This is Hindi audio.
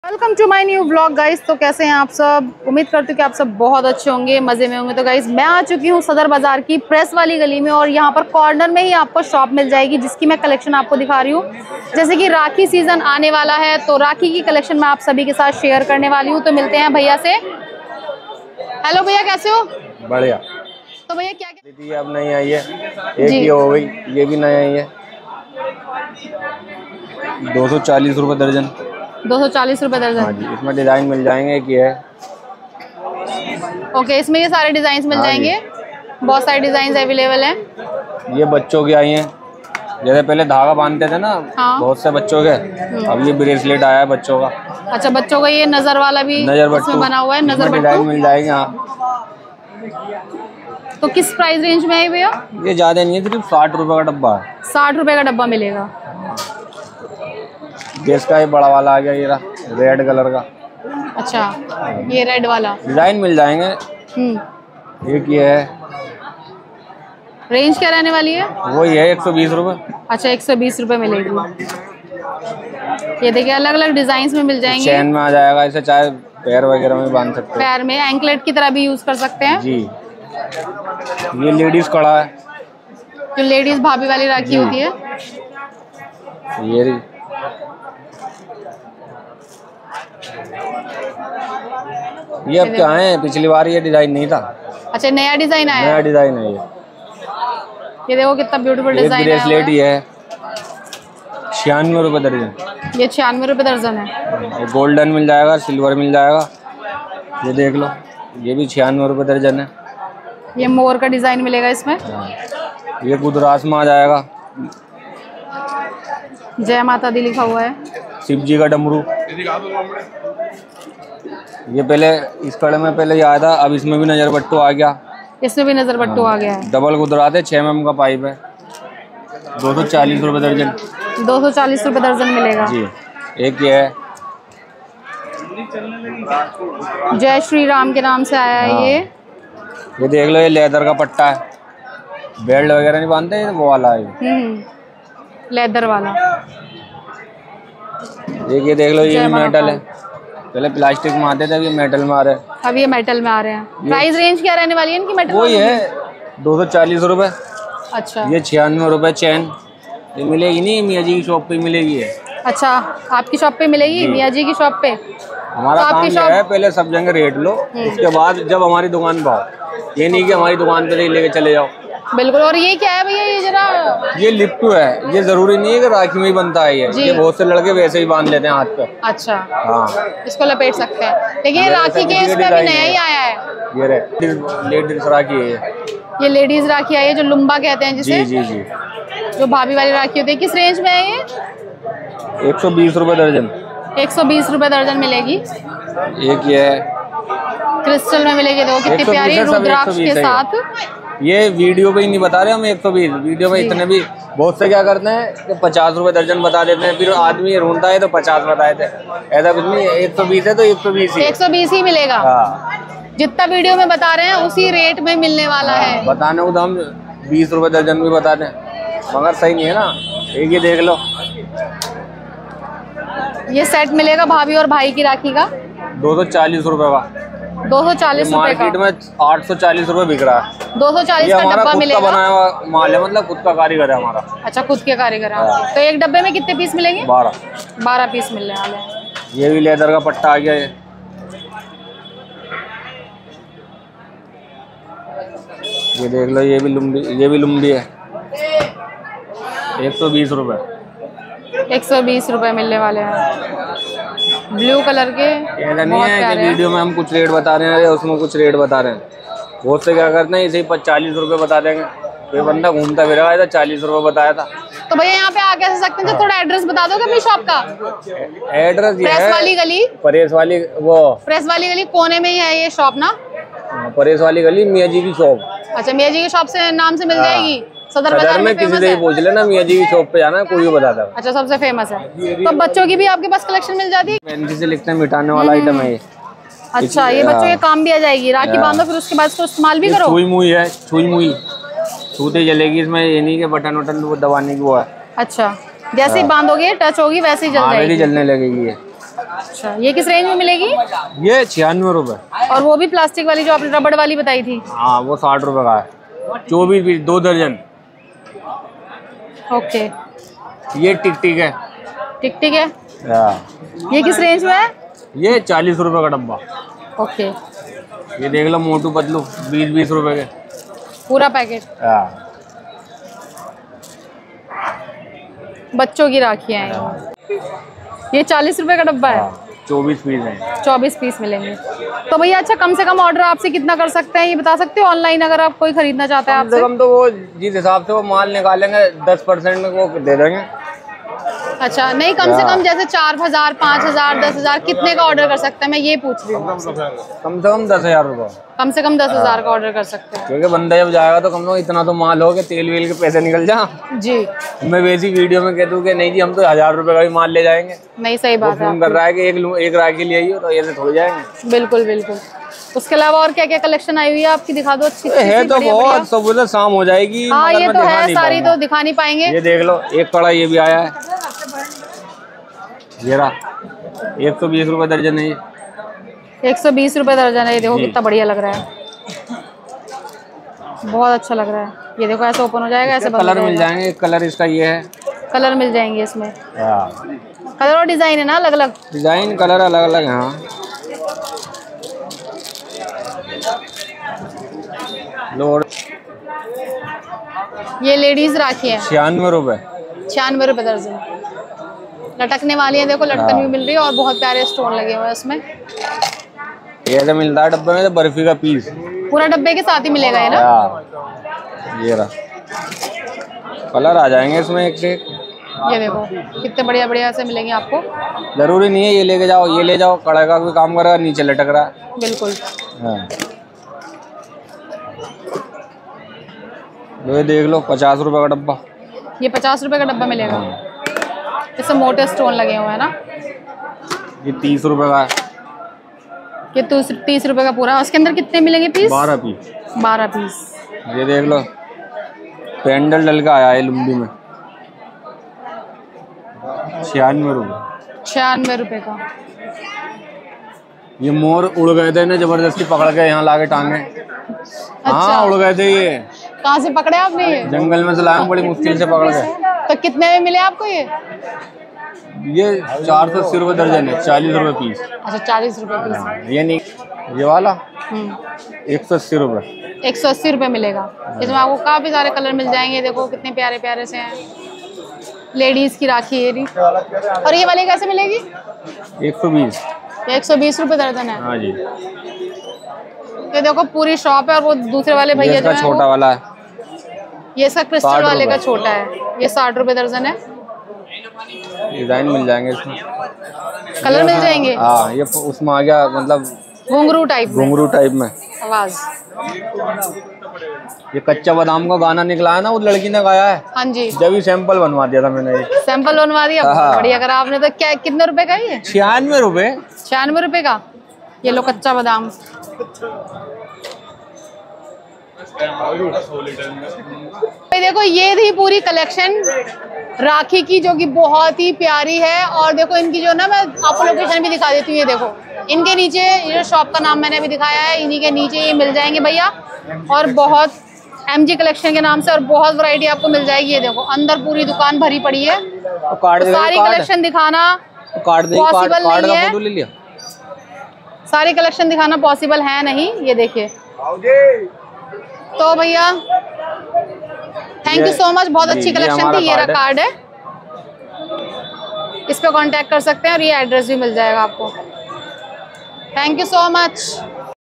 Welcome to my new vlog guys. तो कैसे हैं आप सब? उम्मीद करती हूँ कि आप सब बहुत अच्छे होंगे, मजे में होंगे। तो गाइस मैं आ चुकी हूँ सदर बाजार की प्रेस वाली गली में और यहाँ पर कॉर्नर में ही आपको शॉप मिल जाएगी जिसकी मैं कलेक्शन आपको दिखा रही हूँ। जैसे कि राखी सीजन आने वाला है तो राखी की कलेक्शन मैं आप सभी के साथ शेयर करने वाली हूँ। तो मिलते हैं भैया से। हेलो भैया, कैसे हो? बढ़िया। तो भैया क्या दीदी अब नई आई है, एक ये हो गई, ये भी नई आई है। 240 रुपए दर्जन। 240 रुपए दर्जन। हाँ जी, इसमें डिजाइन मिल जाएंगे। एक ये है। ओके, इसमें ये सारे डिजाइन मिल जाएंगे। बहुत सारे डिजाइन अवेलेबल हैं। ये बच्चों की आई हैं। जैसे पहले धागा बांधते थे ना, हाँ। बहुत से बच्चों के, अब ये ब्रेसलेट आया है बच्चों का। अच्छा, बच्चों का ये नजर वाला भी इसमें बना हुआ है। नजर डिजाइन मिल जाएंगे। हाँ। तो किस प्राइस रेंज में है भैया? ये ज्यादा नहीं है, सिर्फ 60 रुपए का डब्बा है। 60 रुपए का डब्बा मिलेगा। गैस का ये बड़ा वाला आ गया, ये रहा रेड कलर का। अच्छा, ये रेड वाला डिजाइन मिल जाएंगे। एक ये है। रेंज क्या रहने वाली है? वो ये है 120 रुपए। अच्छा, 120 रुपए मिलेगी। ये देखिए अलग अलग डिजाइन में मिल जाएंगे। चैन में आ जाएगा, इसे चाहे पैर वगैरह में बांध सकते हैं। पैर में एंकलेट की तरह भी यूज कर सकते हैं जी। ये लेडीज कड़ा है, जो लेडीज भाभी वाली राखी होती है। ये अब क्या है, पिछली बार ये डिजाइन नहीं था। अच्छा, नया डिजाइन आया। नया डिजाइन है ये देखो कितना ब्यूटीफुल डिजाइन है। ब्रेसलेट ही है, 96 रुपए दर्जन। ये 96 रुपए दर्जन है। गोल्डन मिल जाएगा, सिल्वर मिल जाएगा। ये देख लो, ये भी 96 रुपए दर्जन है। ये मोर का डिजाइन मिलेगा इसमें। ये गुजरात में आ जाएगा। जय माता दी लिखा हुआ है। शिव जी का डमरू। ये पहले इस कड़े में पहले ये आया था, अब इसमें भी नजर बट्टू आ गया। इसमें भी नजर बट्टू आ गया है। डबल गुजरात है, 6 mm का पाइप है। 240 रुपए दर्जन। 240 रुपए दर्जन मिलेगा जी। एक ये है, जय श्री राम के नाम से आया है। ये देख लो, ये लेदर का पट्टा है। बेल्ट वगैरह नहीं बांधते, वो वाला है। लेदर वाला। ये देख लो, ये भी मेटल है। पहले प्लास्टिक में आते थे, अब ये मेटल में आ रहे हैं। अब ये मेटल में आ रहे हैं। प्राइस रेंज क्या रहने वाली है इनकी? मेटल वही है 240 रुपए। अच्छा। ये 96 रुपए चैन। ये मिलेगी नहीं, मियाँ जी की शॉप पे मिलेगी है। अच्छा, आपकी शॉप पे मिलेगी? मियाँ जी की शॉप पे। हमारा काम ये है, पहले सब जगह रेट लो, उसके बाद जब हमारी दुकान पे आओ। ये नहीं कि हमारी दुकान पे लेके चले जाओ। बिल्कुल। और ये क्या है भैया? ये जरा ये लिप्टू है। ये जरूरी नहीं है कि राखी में ही बनता है। ये बहुत से लड़के वैसे ही बांध लेते हैं हाथ पे। अच्छा। हाँ, इसको लपेट सकते हैं। लेकिन ये राखी के इस पे भी नया ही आया है। ये लेडीज राखी है। ये लेडीज राखी आई है जो लुम्बा कहते हैं जिसे। जी जी जी। जो भाभी वाली राखी होती है। किस रेंज में है ये? 120 रुपए दर्जन। 120 रुपए दर्जन मिलेगी। एक ये है, क्रिस्टल में मिलेगी। देखो कितनी प्यारी रुद्राक्ष के साथ। ये वीडियो पे ही नहीं बता रहे हम 120। वीडियो में इतने भी बहुत से क्या करते हैं कि 50 रुपए दर्जन बता देते हैं, फिर आदमी ढूंढता है तो 50 बताए थे। ऐसा कुछ नहीं, 120 है तो 120 ही। 120 ही मिलेगा। हाँ। जितना वीडियो में बता रहे हैं उसी रेट में मिलने वाला है। बताने को तो हम 20 रुपए दर्जन भी बताते हैं, मगर सही नहीं है ना। एक ये देख लो, ये सेट मिलेगा भाभी और भाई की राखी का। 240 रुपए का। 240 रुपए का। मार्केट में 840 रुपए बिक रहा है। 240 का डब्बा मिलेगा। बनाया हुआ माल है, मतलब खुद का कारीगर है हमारा। अच्छा, खुद के कारीगर है। तो एक डब्बे में कितने पीस मिलेंगे? 12 पीस मिलने वाले हैं। ये भी लेदर का पट्टा आ गया है। ये देख लो, ये भी लुम्बी है। 120 रुपए। 120 रुपए मिलने वाले हैं। ब्लू कलर के। ऐसा नहीं है कि वीडियो में हम कुछ रेट बता रहे हैं, उसमें कुछ रेट बता रहे हैं। बहुत से क्या करते हैं, इसे 40 रुपए बता देंगे। कोई बंदा घूमता फिर रहा है, 40 रुपए बताया था। तो भैया यहाँ पे आके आ सकते हैं। तो थोड़ा एड्रेस बता दोगे अपनी शॉप का? एड्रेस ये है, प्रेस वाली गली। प्रेस वाली गली कोने में ही है ये शॉप ना? प्रेस वाली गली, मियाँ जी की शॉप। अच्छा, मियाँ जी की शॉप से नाम से मिल जाएगी। सदर बाजार में किसी से पूछ लेना, मियाँ जी की शॉप पे जाना, कोई भी बताता है। अच्छा, सबसे फेमस है। तो बच्चों की भी आपके पास कलेक्शन मिल जाती है? पेंसिल से लिखते हैं, मिटाने वाला आइटम है ये। अच्छा, ये बच्चों के काम भी आ जाएगी। राखी बांधो फिर उसके बाद इसको इस्तेमाल भी करो। छुई मुई है, छुई मुई छूते जलेगी। इसमें ये नहीं कि बटन वटन दबाने की वो है। अच्छा, जैसे ही बांधोगे टच होगी वैसे ही जल जाएगी। जलने लगेगी ये। अच्छा, ये किस रेंज में मिलेगी? ये 96 रुपए। और वो भी प्लास्टिक वाली जो आपने रबड़ वाली बताई थी? हाँ, वो 60 रुपए का है। 24 पीस 2 दर्जन। ओके। ये टिक है। टिक है। ये किस रेंज में है? ये 40 रुपए का डब्बा। ओके। ये देख लो मोटू पतलू 20-20 रुपए के पूरा पैकेट। बच्चों की राखियाँ हैं। ये 40 रुपए का डब्बा है। 24 पीस है। 24 पीस मिलेंगे। तो भैया अच्छा, कम से कम ऑर्डर आपसे कितना कर सकते हैं, ये बता सकते हो? ऑनलाइन अगर आप कोई खरीदना चाहता है आपसे? कम से कम तो वो जिस हिसाब से वो माल निकालेंगे 10% में वो दे देंगे। अच्छा, नहीं कम से कम जैसे 4000, 5000, 10,000 कितने का ऑर्डर कर सकते हैं, मैं ये पूछ रही हूँ। कम से कम 10,000 रुपए। कम से कम 10,000 का ऑर्डर कर सकते हैं, क्योंकि बंदा जब जाएगा तो कम से कम इतना तो माल हो के तेल वेल के पैसे निकल जा। जी। मैं वैसी वीडियो में कह दूं कि नहीं जी हम तो 1000 रुपए का भी माल ले जाएंगे। नहीं, सही बात है। फोन कर रहा है कि एक राखी ले आइए, तो ऐसे थोड़ी जाएंगे। बिल्कुल बिल्कुल। उसके अलावा और क्या क्या कलेक्शन आई हुई है आपकी, दिखा दो। अच्छी है तो बहुत, सब शाम हो जाएगी। हाँ, ये तो है, सारी तो दिखा नहीं पाएंगे। ये देख लो, एक कड़ा ये भी आया है, ये रहा 120 रुपए दर्जन है। ये 120 रुपए दर्जन है। ये देखो कितना बढ़िया लग रहा है, बहुत अच्छा लग रहा है। ये देखो ऐसे ओपन हो जाएगा, ऐसे कलर मिल जाएंगे। एक कलर इसका ये है, कलर मिल जाएंगे इसमें। कलर और डिजाइन है ना अलग अलग? डिजाइन कलर अलग अलग है। हाँ, लो। ये लेडीज राखी है 96 रुपए। 96 रुपए दर्जन। लटकने वाली है, देखो लटकन भी मिल रही है और बहुत प्यारे स्टोन लगे हुए हैं इसमें। ये तो मिलता है डब्बे में, तो बर्फी का पीस पूरा डब्बे के साथ ही मिलेगा ये ना? ये रहा, कलर आ जाएंगे इसमें एक से एक। ये देखो कितने बढ़िया बढ़िया से मिलेंगे आपको। जरूरी नहीं है ये लेके जाओ, ये ले जाओ, कड़ा का भी काम करेगा, नीचे लटक रहा है। बिल्कुल। हाँ, ये देख लो 50 रुपए का डब्बा। ये 50 रुपए का डब्बा मिलेगा। इससे मोटे स्टोन लगे हुए हैं ना। ये 30 रुपए का है। ये 30 रुपए का पूरा। उसके अंदर कितने मिलेंगे पीस? 12 पीस। 12 पीस। ये देख लो, पेंडल डल का आया है लुम्बी में, 96 रुपए। 96 रुपए का। ये मोर उड़ गए थे ना, जबरदस्ती पकड़ के यहाँ लाके टांगे। अच्छा। हाँ, उड़ गए थे ये। कहाँ से पकड़े आपने ये? जंगल में से लाए, बड़ी मुश्किल से पकड़ गए। तो कितने में मिले आपको ये? ये 480 रुपए दर्जन है, 40 रुपए पीस। अच्छा, 40 रुपए पीस। ये नहीं, ये वाला 180 रुपए। 180 रुपए मिलेगा। इसमें आपको काफी सारे कलर मिल जाएंगे। देखो कितने प्यारे प्यारे से हैं। लेडीज की राखी है। और ये वाली कैसे मिलेगी? 120। 120 रुपए दर्जन है। हाँ जी। ये देखो पूरी शॉप है। और वो दूसरे वाले भैया जो है छोटा वाला है, ये इसका क्रिस्टल वाले का छोटा है। ये 60 रुपए दर्जन है। डिजाइन मिल जाएंगे इसमें, कलर मिल जाएंगे। हाँ, ये उसमें आ गया, मतलब घुंघरू टाइप में आवाज। ये कच्चा बादाम का गाना निकला है ना, वो लड़की ने गाया है। हाँ जी। जब ही सैंपल बनवा दिया था मैंने। ये सैंपल बनवा दिया, बढ़िया करा आपने। तो क्या कितने रुपए का है ये? 96 रुपए। 96 रुपए का। ये लो कच्चा बादाम। देखो ये थी पूरी कलेक्शन राखी की, जो कि बहुत ही प्यारी है। और देखो इनकी जो ना, मैं आपको लोकेशन भी दिखा देती हूँ। ये देखो इनके नीचे, ये जो शॉप का नाम मैंने अभी दिखाया है, इन्हीं के नीचे ये मिल जाएंगे भैया। और बहुत MG कलेक्शन के नाम से, और बहुत वैरायटी आपको मिल जाएगी। ये देखो अंदर पूरी दुकान भरी पड़ी है। तो सारी कलेक्शन दिखाना पॉसिबल नहीं है। सारी कलेक्शन दिखाना पॉसिबल है नहीं। ये देखिए, तो भैया थैंक यू सो मच, बहुत अच्छी कलेक्शन थी। ये रहा कार्ड है, इस पे कांटेक्ट कर सकते हैं और ये एड्रेस भी मिल जाएगा आपको। Thank you so much.